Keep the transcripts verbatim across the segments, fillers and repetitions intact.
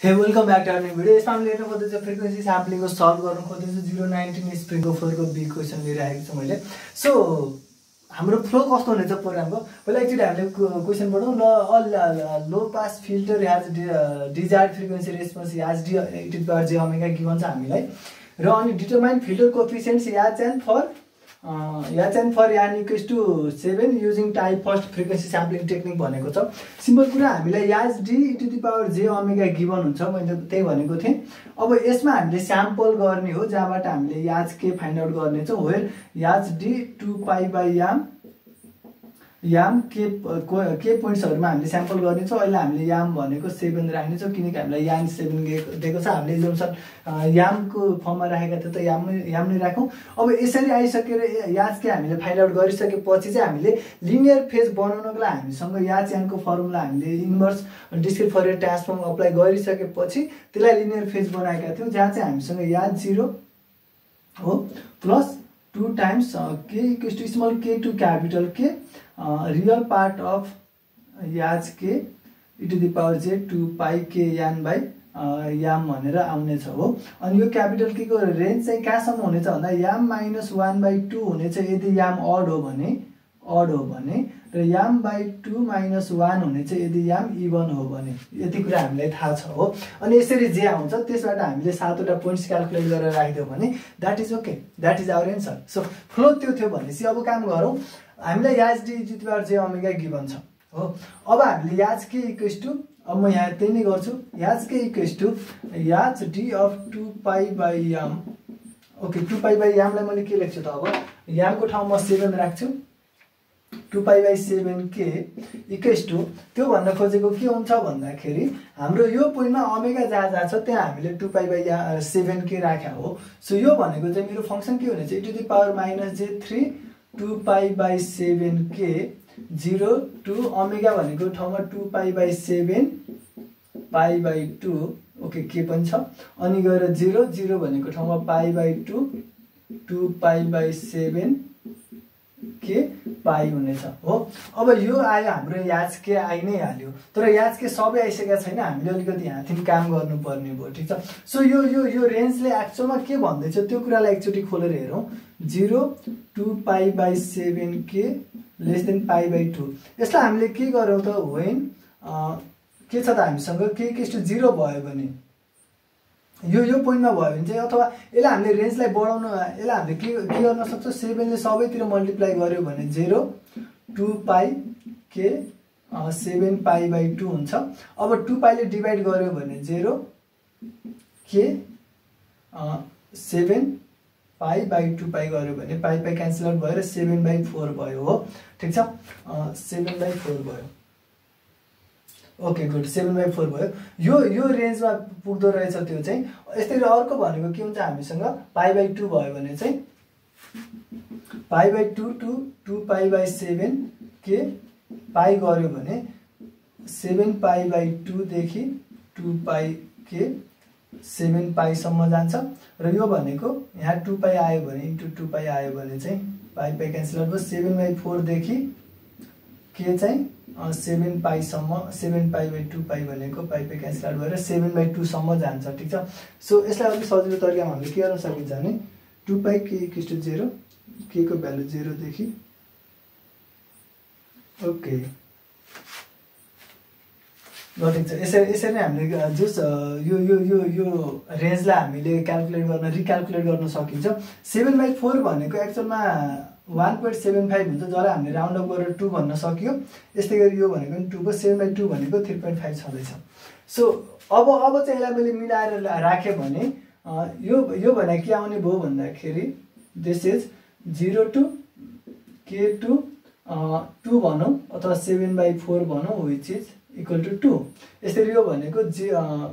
हे welcome back to our new video. यसमा हामीले हेर्न खोज्दैछौँ फ्रिक्वेन्सी स्याम्पलिङको सल्भ गर्न खोज्दैछौँ जीरो नाइन्टिन स्प्रिङको फोर को बी क्वेसन लिएर आएको छु मैले। सो हाम्रो फ्लो कस्तो हुनेछ प्रोग्रामको पहिला एकचोटि हामीले क्वेसन पढौँ ल। Low pass filter has desired frequency response as d e to the power j omega given छ हामीलाई र अनि determine filter coefficients h n for h n for n equals to seven using type first frequency sampling technique भनेको छ। Simple कुरा हामीलाई h d e to the power j omega given हुन्छ, मैले त्यही भनेको थिएँ। अब यसमा हामीले स्याम्पल गर्ने हो जहाँबाट हामीले याज के फाइन्ड आउट गर्ने छौँ। Where h d two pi by m m k k पोइन्ट्सहरुमा हामीले स्याम्पल गर्ने छौँ। अहिले हामीले याम भनेको सेभेन राख्ने छौँ किनकि हामीलाई याम सेभेन दिएको छ। हामीले जसरी यामको फर्ममा राखेका थियौँ त याम याम नै राखौँ। अब यसरी आइसकेर याज के हामीले फाइन्ड आउट गरिसकेपछि चाहिँ हामीले लिनियर फेज बनाउनको लागि हामीसँग याज यानको फर्मुला हामीले inverse discrete Fourier transform apply गरिसकेपछि त्यसलाई लिनियर फेज बनाएका थियौँ जहाँ चाहिँ हामीसँग याज जीरो हो plus two times k equals to small k to capital k real part of h k e to the power j two pi k n by याम भनेर आउनेछ हो। अनि यो क्यापिटल के को रेन्ज चाहिँ कहाँसम्म हुनेछ भन्दा m minus one by two हुनेछ यदि याम अड हो भने अड हो भने र m by two minus one हुनेछ यदि याम इवन हो भने। यति कुरा हामीलाई थाहा छ हो। अनि यसरी जे आउँछ त्यसबाट हामीले सातवटा पोइन्ट्स क्याल्कुलेट गरेर राखिदियो भने that is okay, that is our answer. So flow त्यो थियो भनेपछि अब काम गरौँ। हामीलाई h d to the power j omega given छ हो। अब हामीले याज के इक्वल्स टु अब म यहाँ त्यही नै गर्छु h k equals to h d of two pi by m okay two pi by यामलाई मैले के लेख्छु त अब यामको ठाउँमा सेभेन राख्छु two pi by seven k equals to त्यो भन्न खोजेको के हुन्छ भन्दाखेरि हाम्रो यो पोइन्टमा ओमेगा जहाँ जहाँ छ त्यहाँ हामीले टू पाई बाई या सेभेन के राख्या हो। सो यो भनेको चाहिँ मेरो फङ्सन के हुनेछ e to the power minus j three two pi by seven k zero two omega भनेको ठाउँमा two pi by seven pi by two okay के पनि छ अनि गएर जीरो जीरो भनेको ठाउँमा pi by two two pi by seven k pi हुनेछ हो। अब यो आयो हाम्रो याज के आइ नै हाल्यो तर याज के सबै आइसकेका छैन। हामीले अलिकति यहाँदेखि काम गर्नुपर्ने भयो, ठिक छ। सो यो यो यो रेन्जले एक्चुअलमा के भन्दैछ त्यो कुरालाई एकचोटि खोलेर हेरौँ। Zero two pi by seven k less than pi by two यसलाई हामीले के गरौँ त वेन के छ त हामीसँग के इक्वल्स टु जिरो भयो भने यो यो पोइन्टमा भयो भने चाहिँ अथवा यसलाई हामीले रेन्जलाई बढाउन यसलाई हामीले के के गर्न सक्छौँ सेभेनले सबैतिर मल्टिप्लाई गर्यो भने zero two pi k seven pi by two हुन्छ। अब टू पाईले डिभाइड गर्यो भने zero k seven pi by two pi गर्यो भने पाई पाई क्यान्सल आउट भएर सेभेन बाई फोर भयो हो, ठिक छ। सेभेन बाई फोर भयो okay good seven by four भयो। यो यो रेन्जमा पुग्दो रहेछ त्यो चाहिँ। यस्तै अर्को भनेको के हुन्छ हामीसँग पाई बाई टू भयो भने चाहिँ pi by two two two pi by seven k pi गर्यो भने सेभेन पाई बाई टूदेखि टू पाई के सेभेन पाईसम्म जान्छ र यो भनेको यहाँ टू पाई आयो भने इन्टु टू पाई आयो भने चाहिँ पाई पाई क्यान्सल आउट भयो। सेभेन बाई फोरदेखि के चाहिँ सेभेन पाईसम्म seven pi by two pi भनेको पाई पाई क्यान्सल आउट भएर सेभेन बाई टूसम्म जान्छ, ठिक छ। सो यसलाई अलिक सजिलो तरिकामा हामीले के गर्न सकिन्छ भने टू पाई के इक्वल्स टु जेरो के को भ्यालु जेरोदेखि ओके ठिक छ। यसरी यसरी नै हामीले जस यो यो यो यो रेन्जलाई हामीले क्याल्कुलेट गर्न रिक्याल्कुलेट गर्न सकिन्छ। सेभेन बाई फोर भनेको एक्चुअलमा वान पोइन्ट सेभेन फाइभ हुन्छ जसलाई हामीले राउन्ड अप गरेर टू भन्न सक्यो। यस्तै गरी यो भनेको पनि टूको सेभेन बाई टू भनेको थ्री पोइन्ट फाइभ छँदैछ। सो अब अब चाहिँ यसलाई मैले मिलाएर राखेँ भने यो यो भने के आउने भयो भन्दाखेरि this is zero to k to two भनौँ अथवा सेभेन बाई फोर भनौँ which is equal to two. यसरी यो भनेको j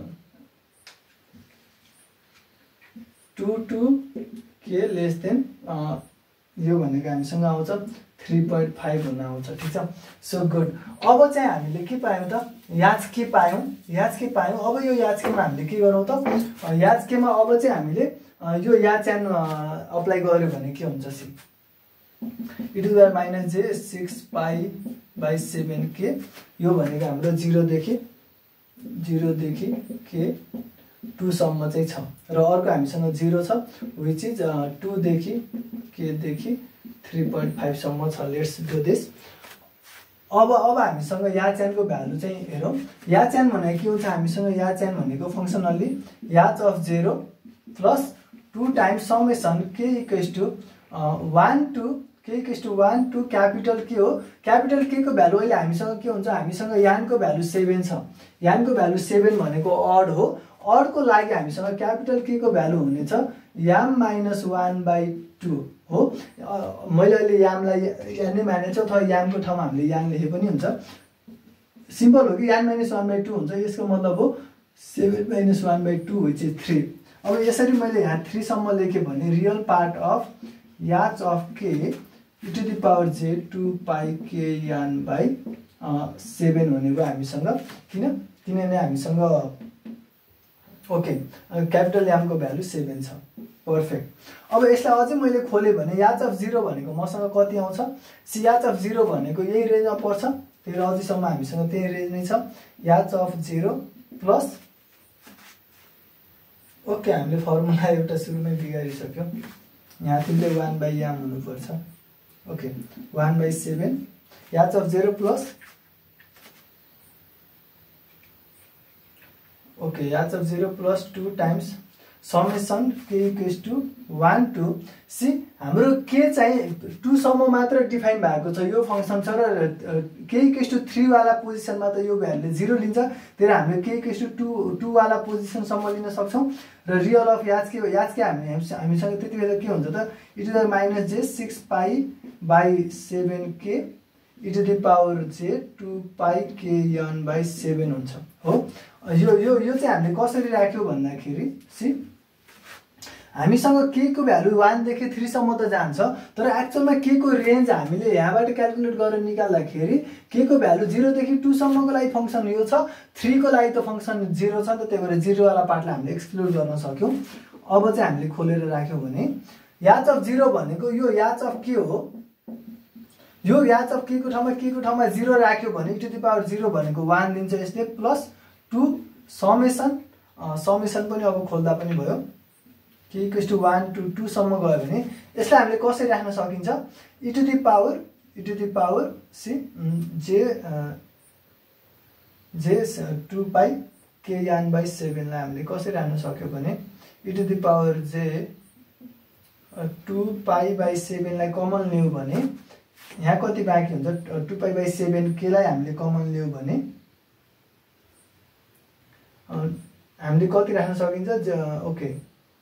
two two k less than यो भनेको हामीसँग आउँछ थ्री पोइन्ट फाइभ हुन आउँछ, ठिक छ। So good. अब चाहिँ हामीले के पायौँ त याज के पायौँ याज के पायौँ। अब यो याज केमा हामीले के गरौँ त याज केमा अब चाहिँ हामीले यो याज एन अप्लाई गर्यो भने के हुन्छ c e to the power minus j six pi by seven k यो भनेको हाम्रो जीरो देखि जिरोदेखि के टूसम्म चाहिँ छ र अर्को हामीसँग जिरो छ विच इज टूदेखि केदेखि थ्री पोइन्ट फाइभसम्म छ। Let's do this. अब अब हामीसँग याच्यानको भ्यालु चाहिँ हेरौँ। याच्यान भनेको के हुन्छ हामीसँग याच्यान भनेको functionally h of zero plus two times summation k equals to one to k equals to one to capital k हो क्यापिटल के को भ्यालु अहिले हामीसँग के हुन्छ हामीसँग यानको भ्यालु सेभेन छ। यानको भ्यालु सेभेन भनेको अड हो। अडको लागि हामीसँग क्यापिटल के को भ्यालु हुनेछ m minus one by two हो। मैले अहिले यामलाई यान नै मानेको छु अथवा यामको ठाउँमा हामीले यान लेखे पनि हुन्छ। सिम्पल हो कि यान माइनस वान बाई टू हुन्छ। यसको मतलब हो seven minus one by two which is three. अब यसरी मैले यहाँ थ्रीसम्म लेखेँ भने real part of h of k e to the power j two pi k n by seven भनेको हामीसँग किन किनभने हामीसँग ओके क्यापिटल यामको भ्यालु सेभेन छ। पर्फेक्ट। अब यसलाई अझै मैले खोलेँ भने याच अफ जिरो भनेको मसँग कति आउँछ सी याच अफ जिरो भनेको यही रेन्जमा पर्छ। फेरि अझैसम्म हामीसँग त्यही रेन्ज नै छ। H of zero plus okay हामीले फर्मुला एउटा सुरुमै बिगारिसक्यौँ। यहाँ तिमीले वान बाई याम हुनुपर्छ। Okay one by seven h of zero plus okay h of zero plus two times summation k equals to one to c हाम्रो के चाहिँ टूसम्म मात्र डिफाइन भएको छ यो फङ्सन छ र के इक्वल्स टू थ्री वाला पोजिसनमा त यो भ्यालुले जिरो लिन्छ। त्यही हामीले के इक्वल्स टू टू टू वाला पोजिसनसम्म लिन सक्छौँ र रियल अफ याच के हो याच के हामी हामीसँग त्यति बेला के हुन्छ त e to the minus j six pi by seven k e to the power j two pi k n by seven हुन्छ हो। यो यो यो चाहिँ हामीले कसरी राख्यो भन्दाखेरि सी हामीसँग के को भ्यालु वानदेखि थ्रीसम्म त जान्छ तर एक्चुअलमा के को रेन्ज हामीले यहाँबाट क्यालकुलेट गरेर निकाल्दाखेरि के को भ्यालु जिरोदेखि टूसम्मको लागि फङ्सन यो छ थ्रीको लागि त फङ्सन जिरो छ नि त त्यही भएर जिरोवाला पार्टलाई हामीले एक्सक्लुड गर्न सक्यौँ। अब चाहिँ हामीले खोलेर राख्यौँ भने याच अफ जिरो भनेको यो याच अफ के हो यो याच अफ के को ठाउँमा के को ठाउँमा जिरो राख्यो भने e to the power zero भनेको वान दिन्छ यसले प्लस टू समेसन समेसन पनि अब खोल्दा पनि भयो k equals to one to टूसम्म गयो भने यसलाई हामीले कसरी राख्न सकिन्छ e to the power e to the power c j j two pi k n by सेभेनलाई हामीले कसरी राख्न सक्यो भने e to the power j two pi by सेभेनलाई कमन लियौँ भने यहाँ कति बाँकी हुन्छ टू पाई बाई सेभेन केलाई हामीले कमन लियौँ भने हामीले कति राख्न सकिन्छ okay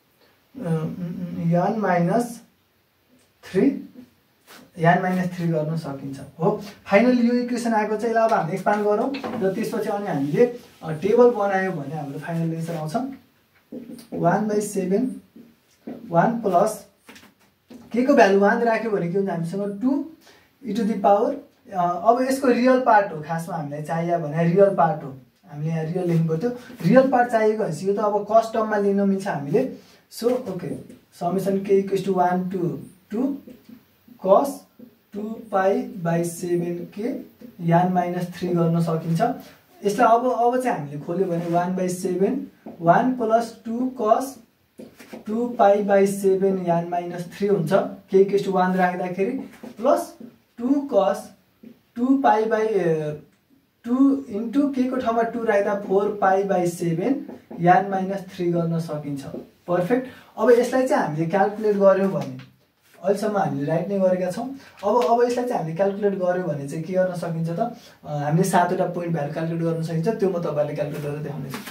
n minus three n minus three गर्न सकिन्छ हो। फाइनली यो इक्वेसन आएको चाहिँ अब हामीले एक्सपान्ड गरौँ र त्यसपछि अनि हामीले टेबल बनायौँ भने हाम्रो फाइनल एन्सर आउँछ one by seven one plus k को भ्यालु वान राख्यो भने के हुन्छ हामीसँग two e to the power अब यसको रियल पार्ट हो खासमा हामीलाई चाहियो भने रियल पार्ट हो हामीले यहाँ रियल लेख्नु पर्थ्यो। रियल पार्ट चाहिएको भनेपछि यो त अब कस्ट टर्ममा लिन मिल्छ हामीले। So okay summation k equals to one to two cos two pi by seven k n minus three गर्न सकिन्छ। यसलाई अब अब चाहिँ हामीले खोल्यो भने one by seven one plus two cos two pi by seven यान माइनस थ्री हुन्छ के इक्वल्स टू वान राख्दाखेरि plus two cos two pi by two into के को ठाउँमा टू राख्दा फोर पाई बाई सेभेन यान माइनस थ्री गर्न सकिन्छ। पर्फेक्ट। अब यसलाई चाहिँ हामीले क्यालकुलेट गऱ्यौँ भने अहिलेसम्म हामीले राइट नै गरेका छौँ। अब अब यसलाई चाहिँ हामीले क्यालकुलेट गऱ्यौँ भने चाहिँ के गर्न सकिन्छ त हामीले सातवटा पोइन्ट भ्यालु क्यालकुलेट गर्न सकिन्छ त्यो म तपाईँहरूलाई क्यालकुलेट गरेर देखाउनेछु।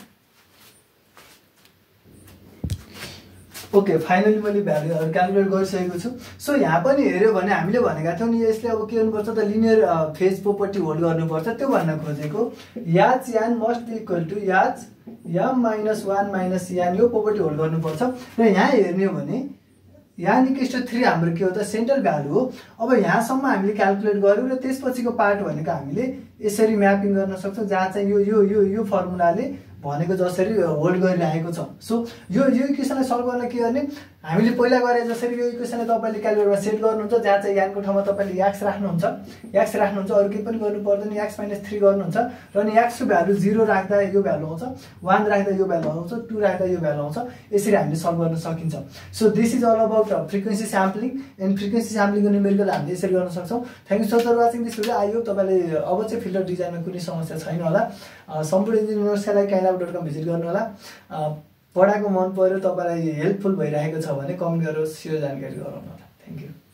ओके फाइनली मैले भ्यालुहरू क्यालकुलेट गरिसकेको छु। सो यहाँ पनि हेऱ्यो भने हामीले भनेका थियौँ नि यसले अब के गर्नुपर्छ त लिनियर फेज प्रोपर्टी होल्ड गर्नुपर्छ त्यो भन्न खोजेको याच यान मस्ट बी इक्वल टू याच याम माइनस वान माइनस यान यो प्रोपर्टी होल्ड गर्नुपर्छ। र यहाँ हेर्ने हो भने यान इक्वल्स टू थ्री हाम्रो के हो त सेन्ट्रल भ्यालु हो। अब यहाँसम्म हामीले क्यालकुलेट गऱ्यौँ र त्यसपछिको पार्ट भनेको हामीले यसरी म्यापिङ गर्न सक्छौँ जहाँ चाहिँ यो यो यो यो फर्मुलाले भनेको जसरी होल्ड गरिरहेको छ। सो यो यो इक्वेसनलाई सल्भ गर्न के गर्ने हामीले पहिला गरे जसरी यो इक्वेसनलाई तपाईँले क्यालकुलेटरमा सेट गर्नुहुन्छ, जहाँ चाहिँ यानको ठाउँमा तपाईँले याक्स राख्नुहुन्छ, याक्स राख्नुहुन्छ, अरू केही पनि गर्नु पर्दैन, याक्स माइनस थ्री गर्नुहुन्छ र अनि याक्सको भ्यालु जिरो राख्दा यो भ्यालु आउँछ, वान राख्दा यो भ्यालु आउँछ, टू राख्दा यो भ्यालु आउँछ। यसरी हामीले सल्भ गर्न सकिन्छ। So this is all about frequency sampling and frequency स्याम्पलिङको न्युमेरिकल हामीले यसरी गर्न सक्छौँ। Thank you so for watching this video. I hope तपाईँले अब चाहिँ फिल्टर डिजाइनमा कुनै समस्या छैन होला। सम्पूर्ण इन्जिनियर्सका लागि काइन्ड डट कम भिजिट गर्नु होला। पढाएको मन पर्यो, तपाईँलाई हेल्पफुल भइरहेको छ भने कमेन्ट गरेर सियो जानकारी गराउनु होला। Thank you.